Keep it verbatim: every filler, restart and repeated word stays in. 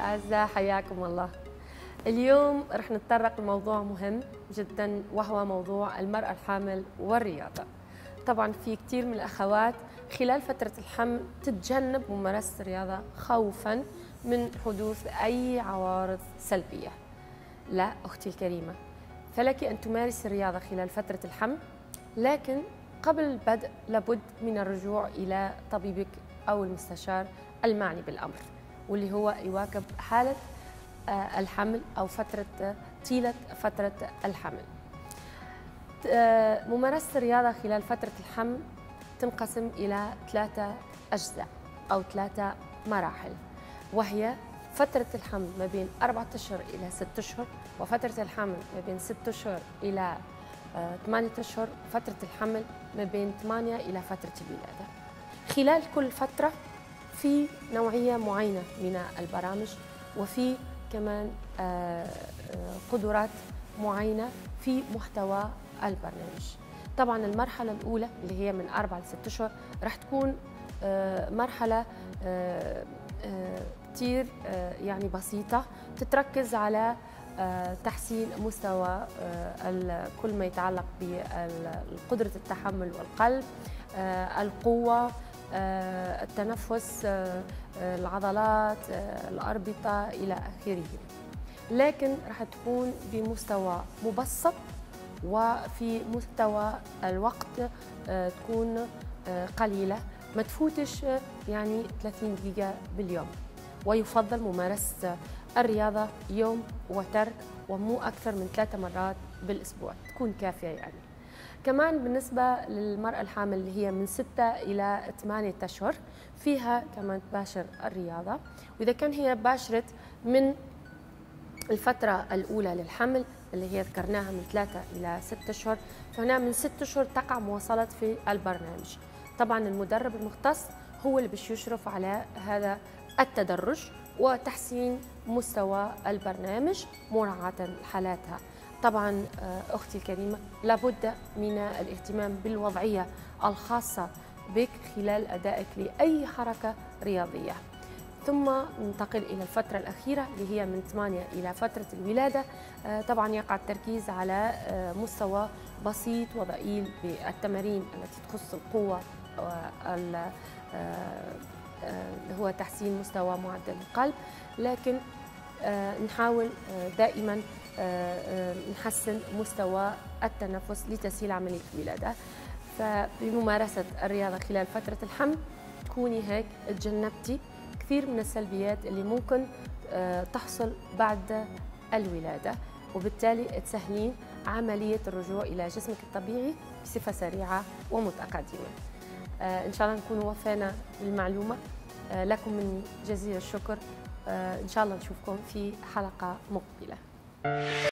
الأعزاء، حياكم الله. اليوم رح نتطرق لموضوع مهم جدا، وهو موضوع المرأة الحامل والرياضة. طبعا في كثير من الأخوات خلال فترة الحمل تتجنب ممارسة الرياضة خوفا من حدوث أي عوارض سلبية. لا أختي الكريمة، فلك أن تمارس الرياضة خلال فترة الحمل، لكن قبل البدء لابد من الرجوع إلى طبيبك أو المستشار المعني بالأمر، واللي هو يواكب حالة الحمل أو فترة طيلة فترة الحمل. ممارسة الرياضة خلال فترة الحمل تنقسم إلى ثلاثة أجزاء أو ثلاثة مراحل، وهي فترة الحمل ما بين أربعة أشهر إلى ستة أشهر، وفترة الحمل ما بين ستة أشهر إلى ثمانية أشهر، وفترة الحمل ما بين ثمانية إلى فترة الولادة. خلال كل فترة في نوعية معينة من البرامج، وفي كمان قدرات معينة في محتوى البرنامج. طبعا المرحلة الأولى اللي هي من أربعة لستة أشهر راح تكون مرحلة كتير يعني بسيطة، تتركز على تحسين مستوى كل ما يتعلق بقدرة التحمل والقلب، القوة، التنفس، العضلات، الأربطة إلى آخره. لكن راح تكون بمستوى مبسط، وفي مستوى الوقت تكون قليلة، ما تفوتش يعني ثلاثين دقيقة باليوم، ويفضل ممارسة الرياضة يوم وترك، ومو أكثر من ثلاثة مرات بالأسبوع تكون كافية. يعني كمان بالنسبة للمرأة الحامل اللي هي من ستة إلى ثمانية أشهر، فيها كمان تباشر الرياضة، وإذا كان هي باشرت من الفترة الأولى للحمل اللي هي ذكرناها من ثلاثة إلى ستة أشهر، فهنا من ستة أشهر تقع مواصلة في البرنامج. طبعا المدرب المختص هو اللي بش يشرف على هذا التدرج وتحسين مستوى البرنامج مراعاة حالاتها. طبعا أختي الكريمة، لابد من الاهتمام بالوضعية الخاصة بك خلال أدائك لأي حركة رياضية. ثم ننتقل إلى الفترة الأخيرة اللي هي من ثمانية إلى فترة الولادة. طبعا يقع التركيز على مستوى بسيط وضئيل بالتمارين التي تخص القوة، اللي هو تحسين مستوى معدل القلب، لكن نحاول دائما نحسن مستوى التنفس لتسهيل عملية الولادة. فبممارسة الرياضة خلال فترة الحمل تكوني هيك تجنبتي كثير من السلبيات اللي ممكن تحصل بعد الولادة، وبالتالي تسهلين عملية الرجوع إلى جسمك الطبيعي بصفة سريعة ومتقدمة. إن شاء الله نكون وفينا بالمعلومة. لكم مني جزيل الشكر. إن شاء الله نشوفكم في حلقة مقبلة.